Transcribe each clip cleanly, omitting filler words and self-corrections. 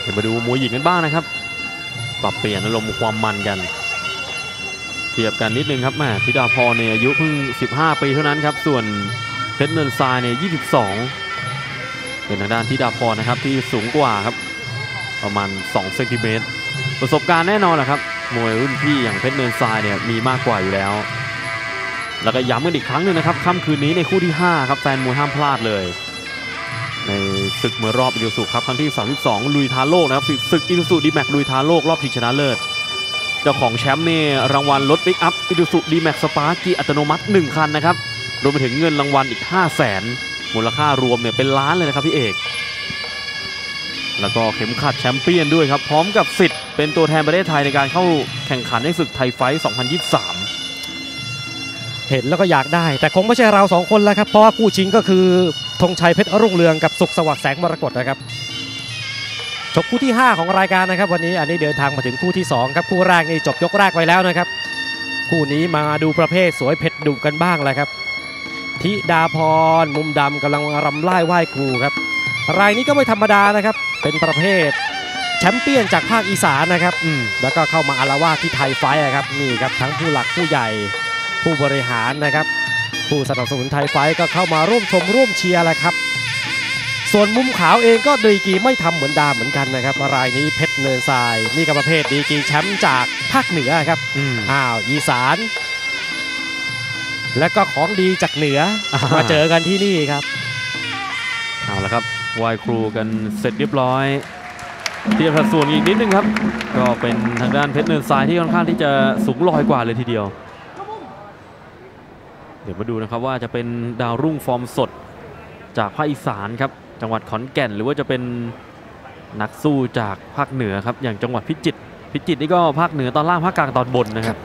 มาดูมวยหญิงกันบ้างนะครับปรับเปลี่ยนอารมณ์ความมันกันเทียบกันนิดนึงครับแม่ธิดาพรเนี่ยอายุเพิ่ง15 ปีเท่านั้นครับส่วนเพชรเนินทรายเนี่ย22เป็นทางด้านธิดาพรนะครับที่สูงกว่าครับประมาณ2 เซนติเมตรประสบการณ์แน่นอนแหละครับมวยรุ่นพี่อย่างเพชรเนินทรายเนี่ยมีมากกว่าอยู่แล้วแล้วก็ย้ำกันอีกครั้งหนึ่งนะครับค่ำคืนนี้ในคู่ที่5ครับแฟนมวยห้ามพลาดเลยในศึกมวยรอบอีซูซูครับครั้งที่32ลุยท้าโลกนะครับศึกอีซูซูดีแม็กลุยท้าโลกรอบชิงชนะเลิศเจ้าของแชมป์นี่รางวัลรถปิกอัพอีซูซูดีแม็กสปาร์กีอัตโนมัติ1 คันนะครับรวมไปถึงเงินรางวัลอีก500,000มูลค่ารวมเนี่ยเป็นล้านเลยนะครับพี่เอกแล้วก็เข็มขัดแชมเปี้ยนด้วยครับพร้อมกับสิทธิ์เป็นตัวแทนประเทศไทยในการเข้าแข่งขันในศึกไทยไฟท์2023 เห็นแล้วก็อยากได้แต่คงไม่ใช่เรา2 คนแล้วครับเพราะว่าคู่ชิงก็คือธงชัยเพชรรุ่งเรืองกับสุขสวัสดิ์แสงมรกตนะครับชกคู่ที่5ของรายการนะครับวันนี้อันนี้เดินทางมาถึงคู่ที่2ครับคู่แรกนี่จบยกแรกไปแล้วนะครับคู่นี้มาดูประเภทสวยเผ็ดดุกันบ้างแหละครับธิดาพรมุมดำกำลังรำไล่ไหว้ครูครับรายนี้ก็ไม่ธรรมดานะครับเป็นประเภทแชมเปี้ยนจากภาคอีสานนะครับแล้วก็เข้ามาอาละวาดที่ไทยไฟท์ครับนี่ครับทั้งผู้หลักผู้ใหญ่ผู้บริหารนะครับผู้สนับสนุนไทยไฟท์ก็เข้ามาร่วมชมร่วมเชียร์แหละครับส่วนมุมขาวเองก็ดีกีไม่ทำเหมือนดาเหมือนกันนะครับรายนี้เพชรเนินทรายนี่ก็ประเภทดีกีแชมป์จากภาคเหนือครับอีสานและก็ของดีจากเหนือมาเจอกันที่นี่ครับเอาละครับไหว้ครูกันเสร็จเรียบร้อยเทียบสัดส่วนอีกนิดนึงครับก็เป็นทางด้านเพชรเนินทรายที่ค่อนข้างที่จะสูงลอยกว่าเลยทีเดียวเดี๋ยวมาดูนะครับว่าจะเป็นดาวรุ่งฟอร์มสดจากภาคอีสานครับจังหวัดขอนแก่นหรือว่าจะเป็นนักสู้จากภาคเหนือครับอย่างจังหวัดพิจิตรนี่ก็ภาคเหนือตอนล่างภาคกลางตอนบนนะครับ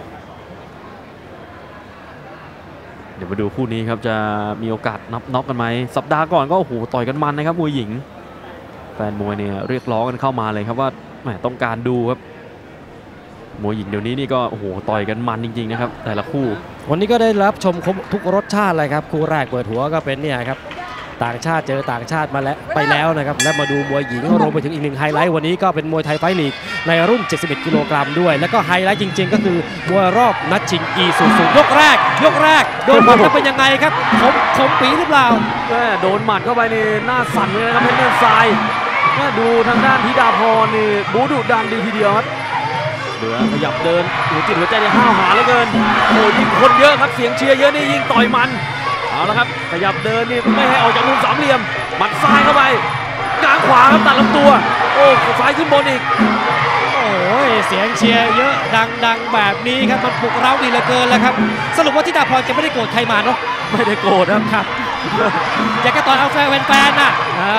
เดี๋ยวมาดูคู่นี้ครับจะมีโอกาสนับน็อกกันไหมสัปดาห์ก่อนก็โอ้โหต่อยกันมันนะครับมวยหญิงแฟนมวยเนี่ยเรียกร้องกันเข้ามาเลยครับว่าต้องการดูครับมวยหญิงเดี๋ยวนี้นี่ก็โอ้โหต่อยกันมันจริงๆนะครับแต่ละคู่วันนี้ก็ได้รับชมทุกรสชาติเลยครับคู่แรกเปิดหัวก็เป็นเนี่ยครับต่างชาติเจอต่างชาติมาแล้วไปแล้วนะครับและมาดูมวยหญิงรวมไปถึงอีก1ไฮไลท์วันนี้ก็เป็นมวยไทยไฟท์ลีกในรุ่น71 กิโลกรัมด้วยแล้วก็ไฮไลท์จริงๆก็คือมวยรอบนัดชิงอีซูซูยกแรกโดนหมัดจะเป็นยังไงครับผมปีหรือเปล่าโดนหมัดเข้าไปนี่หน้าสั่นเลยนะครับเพชรเนินทรายดูทางด้านธิดาพรนี่บูดุดันดีทีเดียวครับเดือขยับเดินหัวจิตหัวใจเนี่ยห้าวหาเหลือเกินโอ้ยิ่งคนเยอะครับเสียงเชียร์เยอะนี่ยิ่งต่อยมันเอาละครับขยับเดินนี่ไม่ให้ออกจากมุมสามเหลี่ยมหมัดซ้ายเข้าไปง้างขวาครับตัดลำตัวโอ้ซ้ายขึ้นบนอีกโอ้ยเสียงเชียร์เยอะดังแบบนี้ครับมันปลุกเร้าดีเหลือเกินแล้วครับสรุปว่าธิดาพรจะไม่ได้โกรธใครมาเนาะไม่ได้โกรธครับอยากจะต่อยเอาแฟนๆน่ะ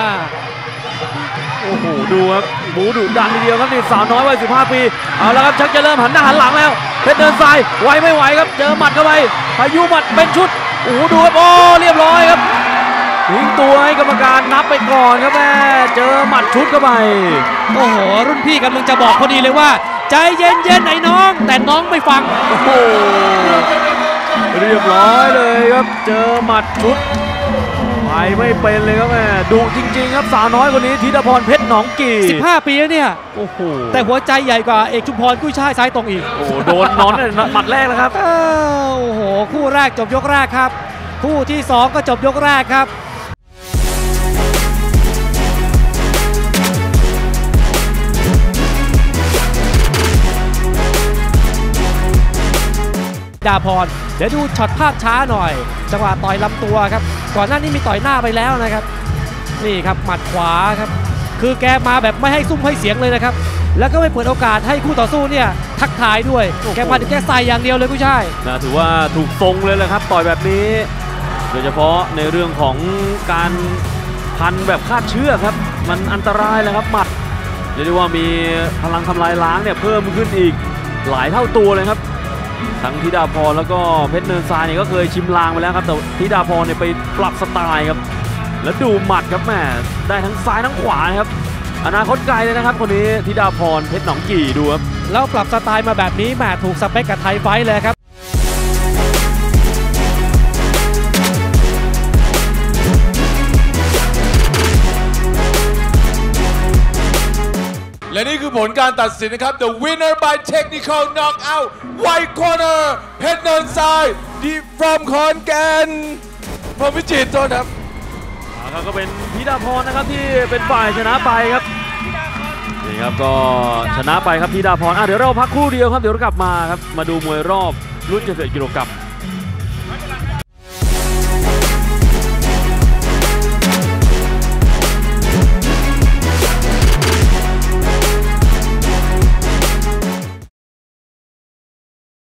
โอ้โหดูครับบูดุดันทีเดียวครับนี่สาวน้อยวัย15 ปีเอาละครับชักจะเริ่มหันหน้าหันหลังแล้วเพชรเนินทรายไหวไม่ไหวครับเจอหมัดเข้าไปพายุหมัดเป็นชุดโอ้โหดูครับโอ้เรียบร้อยครับทิ้งตัวให้กรรมการนับไปก่อนครับแม่เจอหมัดชุดเข้าไปโอ้โหรุ่นพี่กำลังจะบอกพอดีเลยว่าใจเย็นๆไอ้น้องแต่น้องไม่ฟังโอ้โหเรียบร้อยเลยครับเจอหมัดชุดไปไม่เป็นเลยครับแม่ดุจริงๆครับสาวน้อยคนนี้ธิดาพรเพชรหนองกี่ 15 ปีแล้วเนี่ยโอ้โหแต่หัวใจใหญ่กว่าเอกชุมพรกุ้ยช่ายซ้ายตรงอีกโอ้โดนนอนหมัดแรกแล้วครับโอ้โหคู่แรกจบยกแรกครับคู่ที่2ก็จบยกแรกครับดาพรเดี๋ยวดูช็อตภาพช้าหน่อยจังหวะต่อยลำตัวครับก่อนหน้านี้มีต่อยหน้าไปแล้วนะครับนี่ครับหมัดขวาครับคือแกมาแบบไม่ให้ซุ่มให้เสียงเลยนะครับแล้วก็ไม่เปิดโอกาสให้คู่ต่อสู้เนี่ยทักทายด้วยแกมาถึงแกใส่อย่างเดียวเลยผู้ชายถือว่าถูกทรงเลยแหละครับต่อยแบบนี้โดยเฉพาะในเรื่องของการพันแบบคาดเชือกครับมันอันตรายเลยครับหมัดเรียกได้ว่ามีพลังทำลายล้างเนี่ยเพิ่มขึ้นอีกหลายเท่าตัวเลยครับทั้งธิดาพรแล้วก็เพชรเนินทรายเนี่ยก็เคยชิมลางไปแล้วครับแต่ธิดาพรเนี่ยไปปรับสไตล์ครับแล้วดูหมัดครับแม่ได้ทั้งซ้ายทั้งขวาครับอนาคตไกลเลยนะครับคนนี้ธิดาพรเพชรหนองกี่ดูครับแล้วปรับสไตล์มาแบบนี้แม่ถูกสเปคกับไทยไฟท์เลยครับ ดและนี่คือผลการตัดสินนะครับ The winner by technical knockout white corner เพชรเนินทราย from ขอนแก่นfrom พิจิตรโทษครับครับก็เป็นธิดาพรนะครับที่เป็นฝ่ายชนะไปครับนี่ครับก็ชนะไปครับธิดาพรเดี๋ยวเราพักครู่เดียวครับเดี๋ยวเรากลับมาครับมาดูมวยรอบรุ่น71 กิโลกรัม